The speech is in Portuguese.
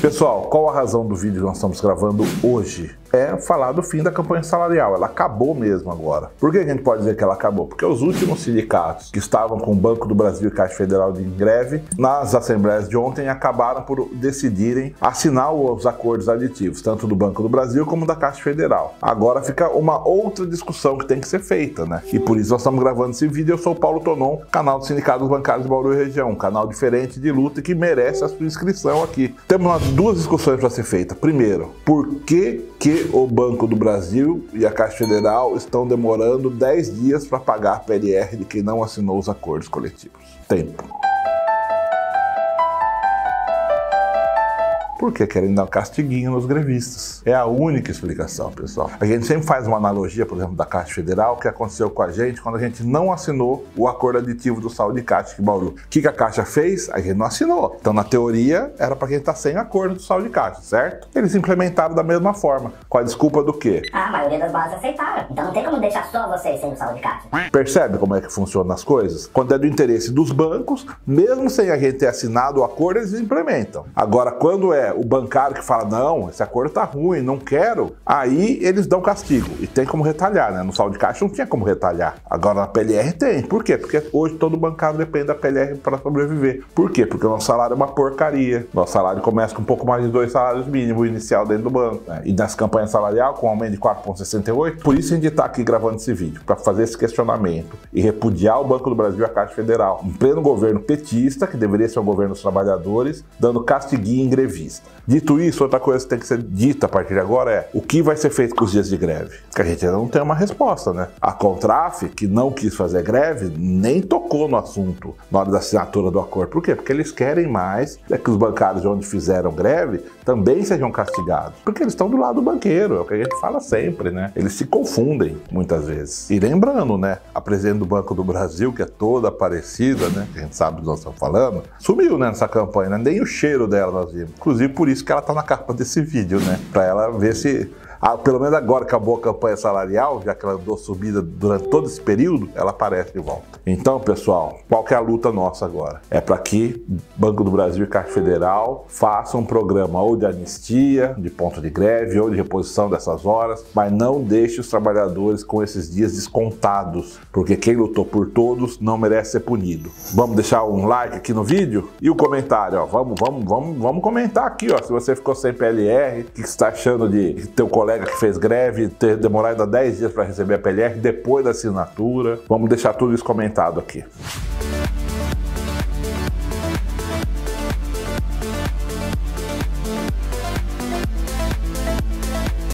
Pessoal, qual a razão do vídeo que nós estamos gravando hoje? É falar do fim da campanha salarial. Ela acabou mesmo agora. Por que a gente pode dizer que ela acabou? Porque os últimos sindicatos que estavam com o Banco do Brasil e Caixa Federal em greve, nas assembleias de ontem, acabaram por decidirem assinar os acordos aditivos, tanto do Banco do Brasil como da Caixa Federal. Agora fica uma outra discussão que tem que ser feita, né? E por isso nós estamos gravando esse vídeo. Eu sou o Paulo Tonon, canal do Sindicato dos Bancários de Bauru e Região, um canal diferente de luta e que merece a sua inscrição aqui. Temos duas discussões para ser feitas. Primeiro, por que o Banco do Brasil e a Caixa Federal estão demorando 10 dias para pagar a PLR de quem não assinou os acordos coletivos? Tempo. Porque querem dar um castiguinho nos grevistas. É a única explicação, pessoal. A gente sempre faz uma analogia, por exemplo, da Caixa Federal, que aconteceu com a gente quando a gente não assinou o acordo aditivo do Saúde de Caixa de Bauru. O que a Caixa fez? A gente não assinou. Então, na teoria, era para quem está sem acordo do Saúde de Caixa, certo? Eles implementaram da mesma forma. Com a desculpa do quê? A maioria das bases aceitaram. Então não tem como deixar só vocês sem o Saúde de Caixa. Percebe como é que funcionam as coisas? Quando é do interesse dos bancos, mesmo sem a gente ter assinado o acordo, eles implementam. Agora, quando é o bancário que fala, não, esse acordo tá ruim, não quero, aí eles dão castigo. E tem como retalhar, né? No Saúde de Caixa não tinha como retalhar. Agora na PLR tem. Por quê? Porque hoje todo bancário depende da PLR para sobreviver. Por quê? Porque o nosso salário é uma porcaria. Nosso salário começa com um pouco mais de 2 salários mínimos inicial dentro do banco, né? E nas campanhas salarial, com aumento de 4,68, por isso a gente tá aqui gravando esse vídeo, para fazer esse questionamento e repudiar o Banco do Brasil e a Caixa Federal, em pleno governo petista, que deveria ser o governo dos trabalhadores, dando castiguinho em grevista. Dito isso, outra coisa que tem que ser dita a partir de agora é o que vai ser feito com os dias de greve? Que a gente ainda não tem uma resposta, né? A Contraf, que não quis fazer greve, nem tocou no assunto na hora da assinatura do acordo. Por quê? Porque eles querem mais que os bancários de onde fizeram greve também sejam castigados. Porque eles estão do lado do banqueiro, é o que a gente fala sempre, né? Eles se confundem muitas vezes. E lembrando, né? A presidente do Banco do Brasil, que é toda parecida, né? Que a gente sabe do que nós estamos falando, sumiu, né, nessa campanha, né? Nem o cheiro dela nós vimos. Inclusive por isso que ela tá na capa desse vídeo, né? Pra ela ver se... pelo menos agora acabou a campanha salarial, já que ela andou subida durante todo esse período, ela aparece de volta. Então, pessoal, qual que é a luta nossa agora? É para que Banco do Brasil e Caixa Federal façam um programa ou de anistia, de ponto de greve, ou de reposição dessas horas, mas não deixe os trabalhadores com esses dias descontados, porque quem lutou por todos não merece ser punido. Vamos deixar um like aqui no vídeo e o comentário, ó. Vamos comentar aqui, ó, se você ficou sem PLR, o que você está achando de teu colega que fez greve, ter demorado 10 dias para receber a PLR depois da assinatura. Vamos deixar tudo isso comentado aqui.